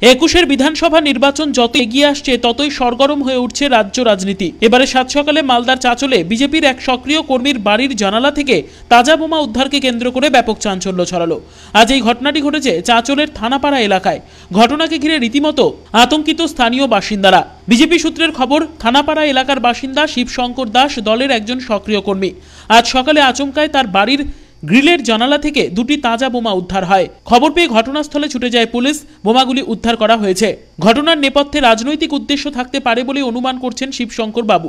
একুশের বিধানসভা নির্বাচন যত এগিয়ে আসছে ততই সরগরম হয়ে উঠছে রাজ্য রাজনীতি। এবারে সাত সকালে মালদার চাঁচলে বিজেপির এক সক্রিয় কর্মীর বাড়ির জানালা থেকে তাজা বোমা উদ্ধারকে কেন্দ্র করে ব্যাপক চাঞ্চল্য ছড়ালো। আজ এই ঘটনাটি ঘটেছে চাঁচলের থানাপাড়া এলাকায়। ঘটনাকে ঘিরে রীতিমতো আতঙ্কিত স্থানীয় বাসিন্দারা। বিজেপি সূত্রের খবর, থানাপাড়া এলাকার বাসিন্দা শিবশঙ্কর দাস দলের একজন সক্রিয় কর্মী। আজ সকালে আচমকায় তার বাড়ির গ্রিলের জানালা থেকে দুটি তাজা বোমা উদ্ধার হয়। খবর পেয়ে ঘটনাস্থলে ছুটে যায় পুলিশ। বোমাগুলি উদ্ধার করা হয়েছে। ঘটনার নেপথ্যে রাজনৈতিক উদ্দেশ্য থাকতে পারে বলে অনুমান করছেন শিবশঙ্কর বাবু।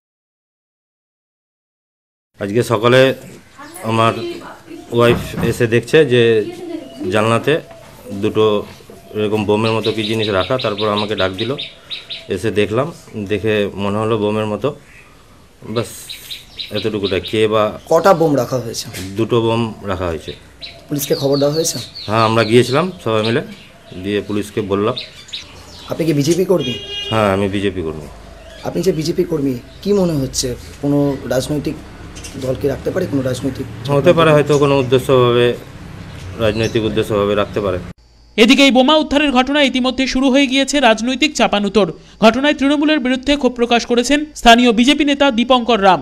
আজকে সকালে আমার ওয়াইফ এসে দেখছে যে জানলাতে দুটো এরকম বোমের মতো কি জিনিস রাখা। তারপর আমাকে ডাক দিল, এসে দেখলাম, দেখে মনে হলো বোমের মতো। বাস এতটুকুটা। কে বা কটা বোম রাখা হয়েছে? দুটো বোম রাখা হয়েছে। পুলিশকে খবর দেওয়া হয়েছে? হ্যাঁ, আমরা গিয়েছিলাম সবাই মিলে, দিয়ে পুলিশকে বললাম। আপনি কি বিজেপি কর্মী? হ্যাঁ, আমি বিজেপি কর্মী। আপনি যে বিজেপি কর্মী, কি মনে হচ্ছে কোনো রাজনৈতিক দলকে রাখতে পারে? কোনো রাজনৈতিক হতে পারে, হয়তো কোনো উদ্দেশ্যভাবে, রাজনৈতিক উদ্দেশ্যভাবে রাখতে পারে। এদিকে এই বোমা উদ্ধারের ঘটনা ইতিমধ্যে শুরু হয়ে গিয়েছে রাজনৈতিক চাপানুতোর। ঘটনায় তৃণমূলের বিরুদ্ধে ক্ষোভ প্রকাশ করেছেন স্থানীয় বিজেপি নেতা দীপঙ্কর রাম।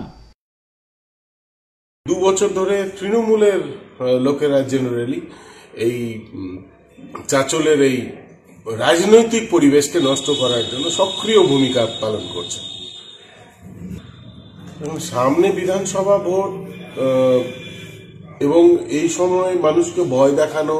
2 বছর ধরে তৃণমূলের লোকেরা জেনারেলি এই চাঁচলের এই রাজনৈতিক পরিবেশকে নষ্ট করার জন্য সক্রিয় ভূমিকা পালন করছে। সামনে বিধানসভা ভোট এবং এই সময় মানুষকে ভয় দেখানো,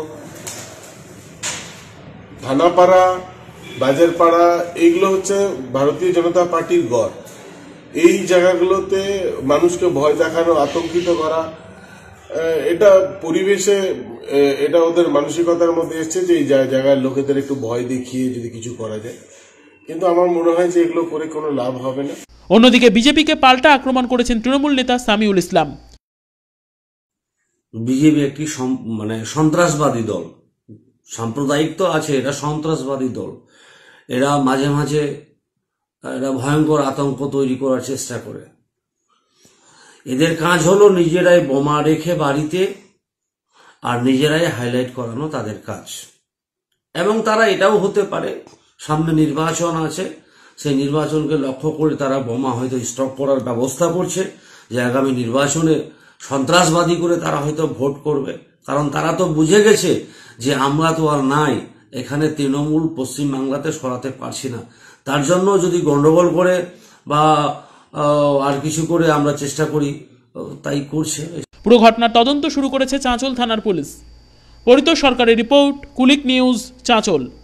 থানাপাড়া, বাজারপাড়া, এইগুলো হচ্ছে ভারতীয় জনতা পার্টির গড়। এই জায়গাগুলোতে মানুষকে ভয় দেখানো, আতঙ্কিত করা, এটা পরিবেশে, এটা ওদের মানসিকতার মধ্যে এসছে যে এই জায়গার লোকেদের একটু ভয় দেখিয়ে যদি কিছু করা যায়। কিন্তু আমার মনে হয় যে এগুলো করে কোনো লাভ হবে না। অন্যদিকে বিজেপিকে পাল্টা আক্রমণ করেছেন তৃণমূল নেতা সামিউল ইসলাম। বিজেপি একটি সন্ত্রাসবাদী দল। সাম্প্রদায়িক তো আছে, এটা সন্ত্রাসবাদী দল। এরা মাঝে মাঝে এরা ভয়ঙ্কর আতঙ্ক তৈরি করার চেষ্টা করে। এদের কাজ হলো নিজেরাই বোমা রেখে বাড়িতে আর নিজেরাই হাইলাইট করানো তাদের কাজ। এবং তারা এটাও হতে পারে, সামনে নির্বাচন আছে, সেই নির্বাচনকে লক্ষ্য করে তারা বোমা হয়তো স্টক করার ব্যবস্থা করছে, যে আগামী নির্বাচনে সন্ত্রাসবাদী করে তারা হয়তো ভোট করবে। কারণ তারা তো বুঝে গেছে যে আমরা তো আর নাই, এখানে তৃণমূল পশ্চিমবাংলাতে সরাতে পারছি না। তার জন্য যদি গন্ডগোল করে বা আর কিছু করে আমরা চেষ্টা করি, তাই করছে। পুরো ঘটনার তদন্ত শুরু করেছে চাঁচল থানার পুলিশ। পরিতোষ সরকারের রিপোর্ট, কুলিক নিউজ, চাঁচল।